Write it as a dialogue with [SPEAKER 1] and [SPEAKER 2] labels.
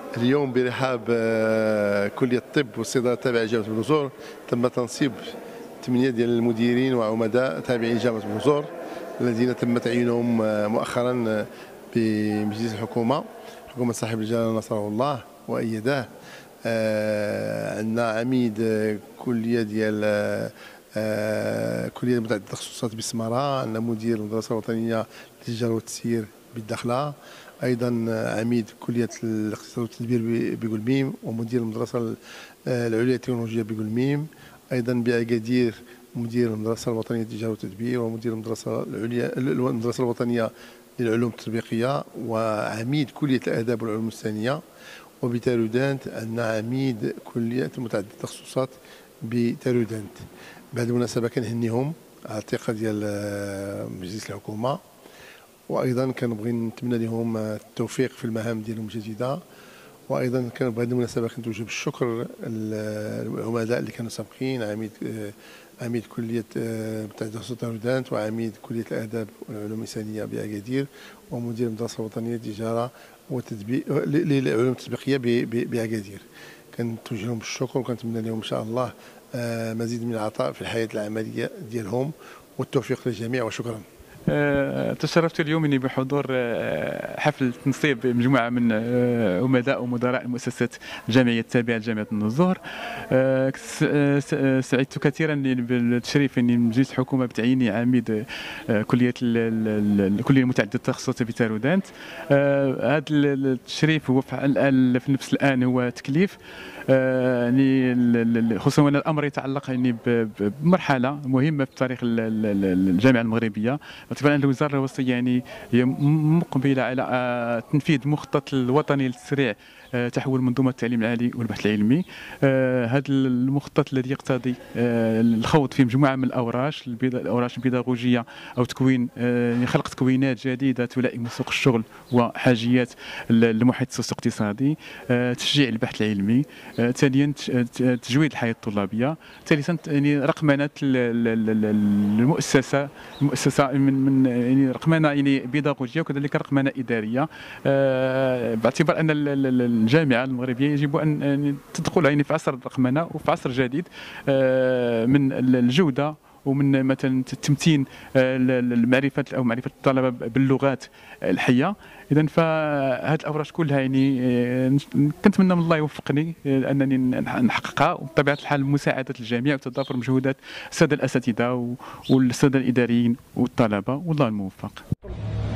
[SPEAKER 1] اليوم برحاب كلية الطب والصيدلة التابعة لجامعة بلوزور تم تنصيب 8 ديال المديرين وعمداء تابعين لجامعة بلوزور الذين تم تعيينهم مؤخرا بمجلس الحكومة، حكومة صاحب الجلالة نصره الله وأيداه. عندنا عميد كلية ديال كلية متعددة التخصصات بالسمارة، عندنا مدير المدرسة الوطنية للتجارة والتسيير بالدخلة، ايضا عميد كليه الاقتصاد والتدبير بقلميم، ومدير المدرسه العليا للتكنولوجيا بقلميم، ايضا باكادير مدير المدرسه الوطنيه للتجاره والتدبير، ومدير المدرسه العليا المدرسه الوطنيه للعلوم التطبيقيه، وعميد كليه الاداب والعلوم الثانيه. وبتارودانت عندنا عميد كليه متعدده التخصصات بتارودانت. بهذه المناسبه كنهنيهم على الثقه ديال مجلس الحكومه، وايضا كنبغي نتمنى لهم التوفيق في المهام ديالهم الجديده. وايضا كان بهذه المناسبه كنتوجه بالشكر العمداء اللي كانوا سابقين، عميد كليه متعدده التخصصات وعميد كليه الاداب والعلوم الانسانيه باكادير، ومدير المدرسه الوطنيه للتجاره والتدبير للعلوم التطبيقيه باكادير. كنتوجه لهم بالشكر وكنتمنى لهم ان شاء الله مزيد من العطاء في الحياه العمليه ديالهم، والتوفيق للجميع، وشكرا.
[SPEAKER 2] تشرفت اليوم اني بحضور حفل تنصيب مجموعه من عمداء ومدراء المؤسسات الجامعيه التابعه لجامعه النزهر. سعدت كثيرا بالتشريف اني مجلس الحكومه بتعييني عميد كليه الكليه المتعدده التخصصات بتارودانت. هذا التشريف هو في نفس الان هو تكليف، يعني خصوصا ان الامر يتعلق يعني بمرحله مهمه في تاريخ الجامعه المغربيه، باعتبار ان الوزاره الوصيه يعني هي مقبله على تنفيذ المخطط الوطني لتسريع تحول منظومه التعليم العالي والبحث العلمي. هذا المخطط الذي يقتضي الخوض في مجموعه من الاوراش البيداغوجيه او تكوين خلق تكوينات جديده تلائم سوق الشغل وحاجيات المحيط السوسيو-اقتصادي، تشجيع البحث العلمي، ثانيا تجويد الحياه الطلابيه، ثالثا يعني رقمنه المؤسسه من يعني رقمنه يعني بيداغوجيه، وكذلك رقمنه اداريه، باعتبار ان الجامعه المغربيه يجب ان تدخل يعني في عصر الرقمنه وفي عصر جديد من الجوده ومن مثلا تمتين المعرفه او معرفه الطلبه باللغات الحيه. اذا فهذه الاوراق كلها يعني كنتمنى من الله يوفقني انني نحققها، وبطبيعه الحال مساعده الجميع وتضافر مجهودات الساده الاساتذه والساده الاداريين والطلبه، والله الموفق.